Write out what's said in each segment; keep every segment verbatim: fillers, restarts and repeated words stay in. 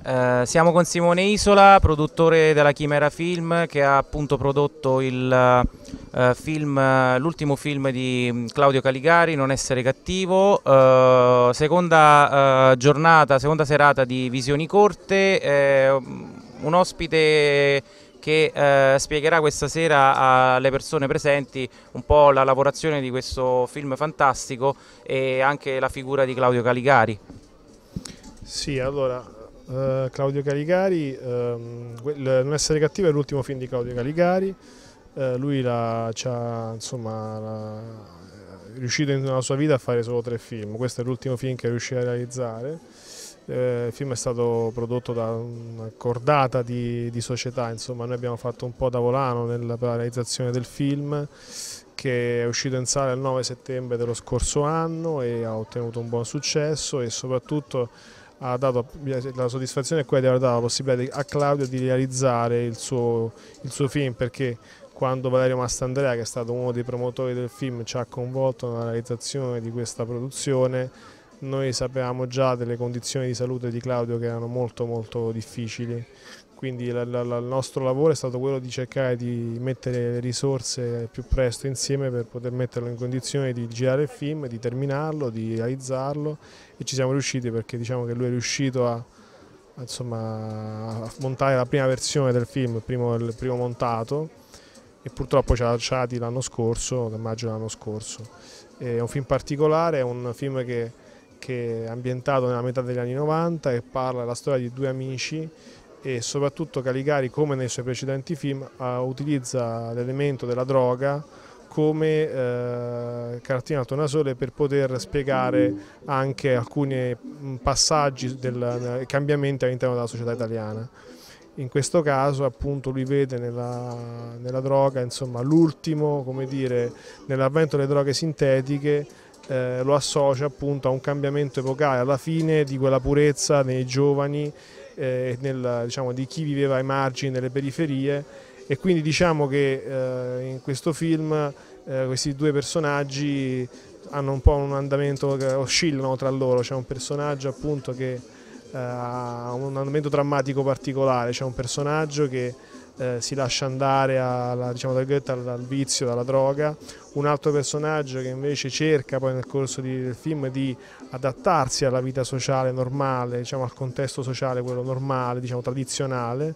Eh, siamo con Simone Isola, produttore della Chimera Film, che ha appunto prodotto il eh, film, eh, l'ultimo film di Claudio Caligari, Non essere cattivo. Eh, seconda eh, giornata, seconda serata di Visioni Corte. Eh, un ospite che eh, spiegherà questa sera alle persone presenti un po' la lavorazione di questo film fantastico e anche la figura di Claudio Caligari. Sì, allora, eh, Claudio Caligari, ehm, que- il Non essere cattivo è l'ultimo film di Claudio Caligari. Eh, lui la, c'ha, insomma, la- è riuscito nella sua vita a fare solo tre film, questo è l'ultimo film che è riuscito a realizzare. Eh, il film è stato prodotto da una cordata di, di società, insomma noi abbiamo fatto un po' da volano nella, per la realizzazione del film, che è uscito in sala il nove settembre dello scorso anno e ha ottenuto un buon successo e soprattutto ha dato la soddisfazione è quella di aver dato la possibilità a Claudio di realizzare il suo, il suo film, perché quando Valerio Mastandrea, che è stato uno dei promotori del film, ci ha coinvolto nella realizzazione di questa produzione, noi sapevamo già delle condizioni di salute di Claudio che erano molto molto difficili, quindi la, la, la, il nostro lavoro è stato quello di cercare di mettere le risorse più presto insieme per poter metterlo in condizione di girare il film, di terminarlo, di realizzarlo, e ci siamo riusciti perché diciamo che lui è riuscito a, a, insomma, a montare la prima versione del film, il primo, il primo montato, e purtroppo ci ha lasciati l'anno scorso, nel maggio dell'anno scorso. È un film particolare, è un film che, che è ambientato nella metà degli anni novanta e parla della storia di due amici, e soprattutto Caligari, come nei suoi precedenti film, utilizza l'elemento della droga come eh, cartina al tornasole per poter spiegare anche alcuni passaggi del cambiamento all'interno della società italiana. In questo caso appunto lui vede nella, nella droga, insomma, l'ultimo, come dire, nell'avvento delle droghe sintetiche, eh, lo associa appunto a un cambiamento epocale, alla fine di quella purezza nei giovani, eh, nel, diciamo, di chi viveva ai margini, nelle periferie, e quindi diciamo che eh, in questo film eh, questi due personaggi hanno un po' un andamento che oscillano tra loro. C'è un personaggio appunto che ha uh, un andamento drammatico particolare, c'è un personaggio che uh, si lascia andare alla, diciamo, al, al vizio, alla droga, un altro personaggio che invece cerca poi nel corso di, del film di adattarsi alla vita sociale normale, diciamo, al contesto sociale, quello normale, diciamo, tradizionale,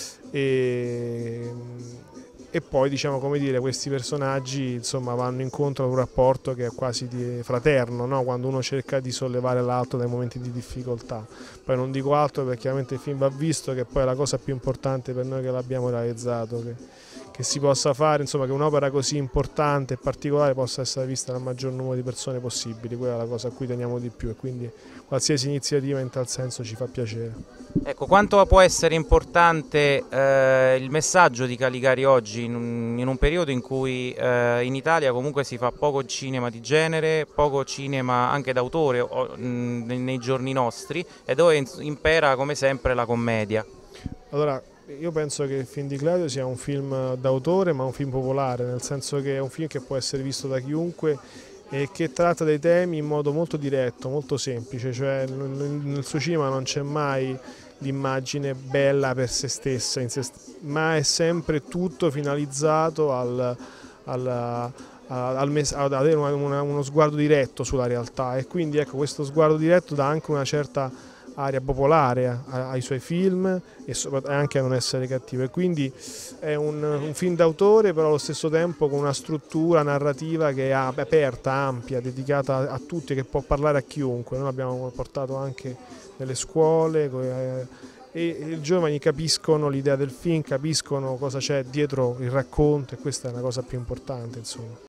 e, e poi diciamo, come dire, questi personaggi insomma vanno incontro ad un rapporto che è quasi di fraterno, no? Quando uno cerca di sollevare l'altro dai momenti di difficoltà. Poi non dico altro perché chiaramente il film va visto, che poi è la cosa più importante per noi che l'abbiamo realizzato, che, che si possa fare, insomma, che un'opera così importante e particolare possa essere vista dal maggior numero di persone possibili. Quella è la cosa a cui teniamo di più, e quindi qualsiasi iniziativa in tal senso ci fa piacere. Ecco, quanto può essere importante eh, il messaggio di Caligari oggi, in un, in un periodo in cui eh, in Italia comunque si fa poco cinema di genere, poco cinema anche d'autore o, mh, nei giorni nostri, e dove impera come sempre la commedia? Allora, io penso che il film di Claudio sia un film d'autore, ma un film popolare, nel senso che è un film che può essere visto da chiunque e che tratta dei temi in modo molto diretto, molto semplice, cioè nel suo cinema non c'è mai l'immagine bella per se stessa, in se st- ma è sempre tutto finalizzato al, al, al mes- ad avere una, una, uno sguardo diretto sulla realtà, e quindi ecco, questo sguardo diretto dà anche una certa aria popolare ai suoi film e anche a Non essere cattivo, e quindi è un, un film d'autore però allo stesso tempo con una struttura narrativa che è aperta, ampia, dedicata a, a tutti, che può parlare a chiunque. Noi l'abbiamo portato anche nelle scuole eh, e i giovani capiscono l'idea del film, capiscono cosa c'è dietro il racconto, e questa è la cosa più importante, insomma.